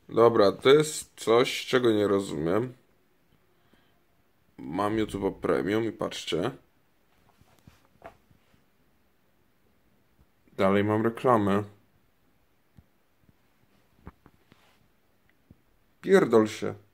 Dobra, to jest coś, czego nie rozumiem. Mam YouTube Premium i patrzcie. Dalej mam reklamę. Pierdol się.